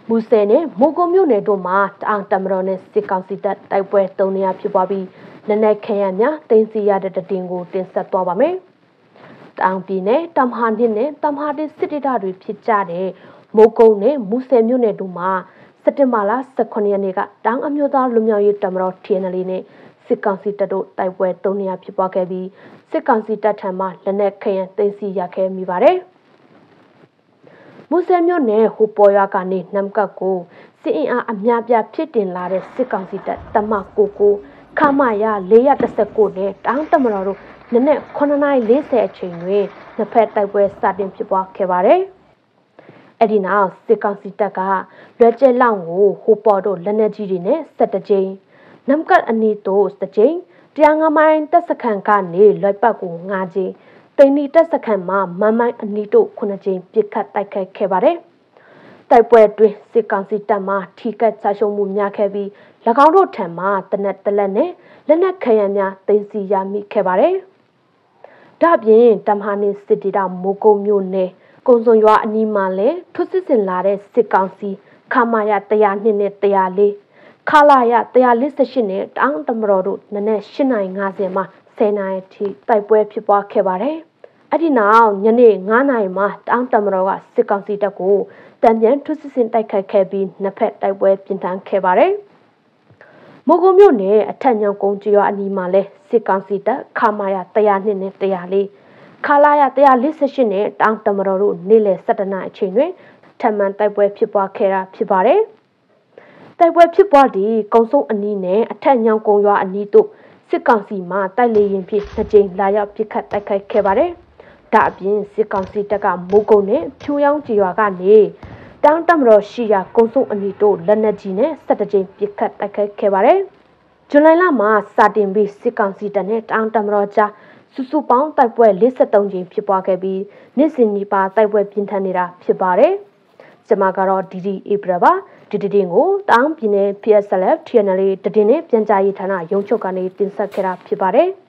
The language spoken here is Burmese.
မူဆယ်နဲ့မိုးကုံမြို့နယ်တို့မှာတအောင်တမတော်နဲ့စစ်ကောင်စီတပ်တိုက်ပွဲ3နေရာဖြစ်ပွားပြီးလက်နက်ခဲယမ်းများတင်စီရတဲ့တတင်ကိုတင်ဆက်သွားပါမယ်။တအောင်ပြည်နယ်တမဟာနှစ်နဲ့တမဟာတစ်စစ်ဒေသတွေဖြစ်ကြတဲ့မိုးကုံနဲ့မူဆယ်မြို့နယ်တို့မှာစက်တင်ဘာလ18ရက်နေ့ကတောင်အမျိုးသားလူမျိုးရေးတမတော် TNLA နဲ့စစ်ကောင်စီတပ်တို့တိုက်ပွဲ3နေရာဖြစ်ပွားခဲ့ပြီးစစ်ကောင်စီတပ်ထံမှလက်နက်ခဲယမ်းတင်စီရခဲ့မိပါတယ်။မူဆယ်မြို့နယ်ဟိုပေါ်ရွာကနေနမ်ကတ်ကိုစစ်အင်အားအများပြဖြစ်တင်လာတဲ့စစ်ကောင်စီတပ်တမကိုခမာရ419နဲ့တောင်တမတော်တို့နနက်9:40အချိန်တွင်နှစ်ဖက်တိုက်ပွဲစတင်ဖြစ်ပွားခဲ့ပါတယ်။အဲ့ဒီနောက်စစ်ကောင်စီတပ်ကလွယ်ကျဲလောင်ကိုဟိုပေါ်တို့လက်နက်ကြီးတွေနဲ့17ကြိမ်နမ်ကတ်အနီးတို့17ကြိမ်105မိုင်တပ်စခန်းကနေလွယ်ပတ်ကို9ကြိမ်တိန်နီတပ်စခန်းမှာမမိုင်းအနီးတို့9ကြိမ်ပစ်ခတ်တိုက်ခိုက်ခဲ့ပါတယ်။တိုက်ပွဲတွင်စစ်ကောင်စီတပ်မှထိခိုက်ချရှုံးမှုများခဲ့ပြီး၎င်းတို့ထံမှတနက်တလက်နဲ့လက်နက်ခဲယမ်းများသိမ်းဆည်းရမိခဲ့ပါတယ်။ဒါ့အပြင်တမဟာနေစစ်တီတာမိုးကုံမြို့နယ်ကုံစုံရွာအနီးမှာလည်းထွတ်စစ်ဆင်လာတဲ့စစ်ကောင်စီခမာရ102နဲ့104ခလာရ148နဲ့တောင်တမတော်တို့နနက်8:50မှာ10နာရီထိတိုက်ပွဲဖြစ်ပွားခဲ့ပါတယ်။အဲ့ဒီနောက်ညနေ9နာရီမှာတောင်တမတော်ကစစ်ကောင်စီတပ်ကိုတံပြန်ထွတ်စစ်ဆင်တိုက်ခိုက်ခဲ့ပြီးနှစ်ဖက်တိုက်ပွဲပြင်းထန်ခဲ့ပါတယ်။မိုးကုံမြို့နယ်အထက်ညောင်ကုန်းကျွော်အနီးမှာလဲစစ်ကောင်စီတပ်ခမာရ102နဲ့104ခလာရ148နဲ့တောင်တမတော်တို့နေ့လယ်17နာရီအချိန်တွင်ထပ်မံတိုက်ပွဲဖြစ်ပွားခဲ့တာဖြစ်ပါတယ်။တိုက်ပွဲဖြစ်ပွားသည့်ကုန်းစုံအနီးနဲ့အထက်ညောင်ကုန်းရွာအနီးတို့စစ်ကောင်စီမှတိုက်လေရင်ဖြင့်2ကြိမ်လာရောက်ပစ်ခတ်တိုက်ခိုက်ခဲ့ပါတယ်။ဒါအပြင်စစ်ကောင်စီတပ်ကမိုးကုံနဲ့ဖြူရောင်းကြီးရွာကနေတောင်တမတော်ရှိရာကုန်းစုံအနီးတို့လက်နက်ကြီးနဲ့17ကြိမ်ပစ်ခတ်တိုက်ခိုက်ခဲ့ပါတယ်။ဇူလိုင်လမှာစတင်ပြီးစစ်ကောင်စီတပ်နဲ့တောင်တမတော်ကြားစုစုပေါင်းတိုက်ပွဲ43ကြိမ်ဖြစ်ပွားခဲ့ပြီးနေ့စဉ်ဒီပါတိုက်ပွဲပြင်းထန်နေတာဖြစ်ပါတယ်။ကျွန်မကတော့ဒီဧပြီပါဒီတင်ကိုတောင်ပြည်နယ် PSLF TNLA တည်င်းနဲ့ပြန်ကြားရေးဌာနရုံးချုပ်ကနေတင်ဆက်ခဲ့တာဖြစ်ပါတယ်။